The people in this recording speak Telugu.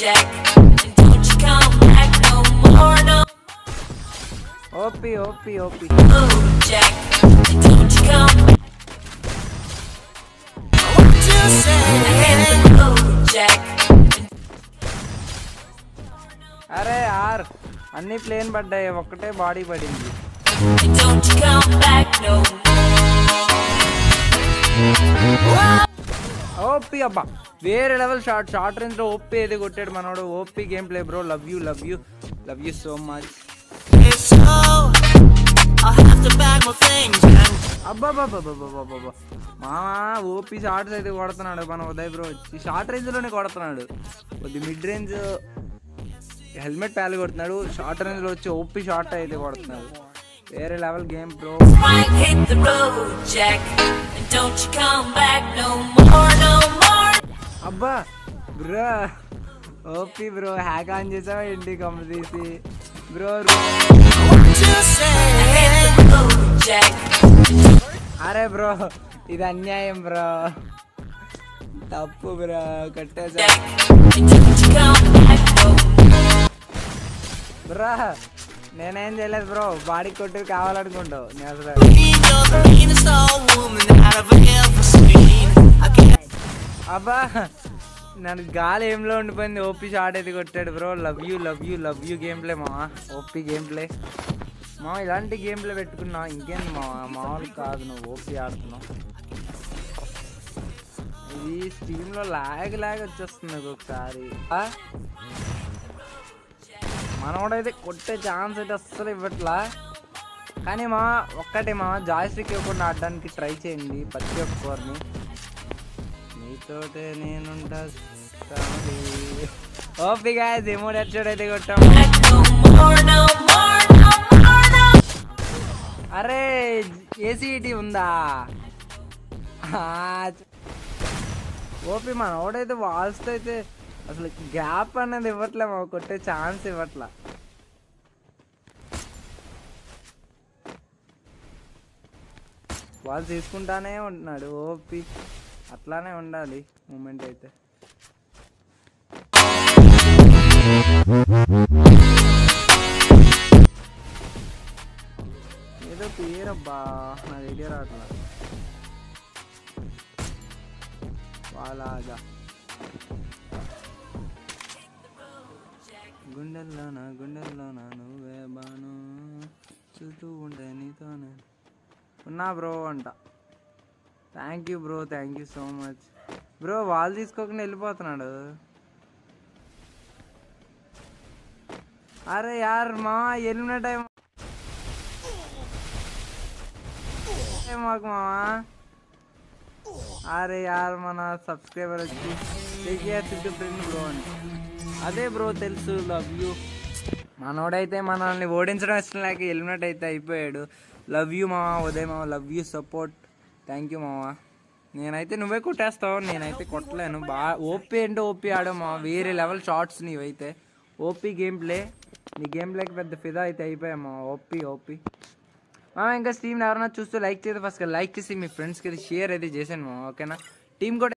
ఓపి ఓపి ఓపి అరే యార్ అన్ని ప్లేన్ పడ్డాయి, ఒక్కటే బాడీ పడింది. ఓపి అబ్బా వేరే లెవెల్ షార్ట్ రేంజ్ లో ఓపి ఏది కొట్టాడు మనోడు. OP game play bro. Love you so much. అబ్బాబ్బాబ్బాబ్బాబ్బా మామా ఓపి షార్ట్స్ అయితే కొడుతున్నాడు మన ఉదయ్ బ్రో. వచ్చి షార్ట్ రేంజ్ లోనే కొడుతున్నాడు. కొద్ది మిడ్ రేంజ్ హెల్మెట్ ప్యాలు కొడుతున్నాడు, షార్ట్ రేంజ్ లో వచ్చి ఓపి షార్ట్ అయితే కొడుతున్నాడు. వేరే లెవెల్ గేమ్ బ్రో. అబ్బా bro OP bro. Hack on చేసావా ఏంటి కమ్మ తీసి బ్రో. అరే బ్రో ఇది అన్యాయం బ్రో, తప్పు బ్రో, కట్టేసా బ్రో. నేనేం చేయలేదు బ్రో, బాడీ కొట్టి కావాలనుకుంటావు. నేను అసలు అబ్బా నన్ను గాలి ఏంలో ఉండిపోయింది. ఓపి షార్ట్ అయితే కొట్టాడు bro. Love you game play మావా. ఓపి గేమ్ ప్లే మా. ఇలాంటి గేమ్ ప్లే పెట్టుకున్నావు ఇంకేంది మామూలు కాదు. నువ్వు ఓపి ఆడుతున్నావు. ఇది స్టీమ్లో లాగ్ వచ్చేస్తుంది ఒక్కొక్కసారి. మనోడైతే కొట్టే ఛాన్స్ అయితే అస్సలు ఇవ్వట్లా. కానీ మా ఒక్కటే మా జాయ్స్టిక్ ఇవ్వకుండా ఆడడానికి ట్రై చేయండి ప్రతి ఒక్కరిని. నీతోటే నేనుంటా. ఓపి గాయ్స్ ఎమోడ్ హెడ్షాట్ అయితే కొట్టాము. అరే ఏసీటీ ఉందా? ఓపి మనోడైతే వాల్స్తో అయితే అసలు గ్యాప్ అనేది ఇవ్వట్లే, మా కొట్టే ఛాన్స్ ఇవ్వట్లా. వాళ్ళు తీసుకుంటానే ఉంటున్నాడు ఓపి. అట్లానే ఉండాలి మూమెంట్ అయితే. ఏదో పేరబ్బా నాకు ఐడియా రావట్లా. వాళ్ళగా గుండెల్లోన నువ్వే బాను చుట్టూ ఉంటే నీతోనే ఉన్నా బ్రో అంట. Thank you bro, thank you so much bro. వాళ్ళు తీసుకోకుండా వెళ్ళిపోతున్నాడు. అరే యార్ మా ఎలిమిన టైం మాకు మామా. అరే యార్ మన సబ్స్క్రైబర్ వచ్చి ఫ్రెండ్ బ్రో అని. అదే బ్రో తెలుసు. Love you. మనోడైతే మనల్ని ఓడించడం ఇష్టం లేక ఎలిమినేట్ అయితే అయిపోయాడు. లవ్ యూ మావా ఉదయ్ మావా. Love you support. Thank you మావా. నేనైతే నువ్వే కొట్టేస్తావు, నేనైతే కొట్టలేను. బాగా ఓపీ అంటే ఓపీ ఆడావు మావా. వేరే లెవెల్ షార్ట్స్ నీవైతే. OP game play. నీ గేమ్ ప్లేకి పెద్ద ఫిదా అయితే అయిపోయా మావా. ఓపీ ఇంకా స్ట్రీమ్ ఎవరైనా చూస్తూ లైక్ చేస్తే ఫస్ట్ లైక్ చేసి మీ ఫ్రెండ్స్కి అయితే షేర్ అయితే చేశాను మావా. ఓకేనా? టీమ్ కూడా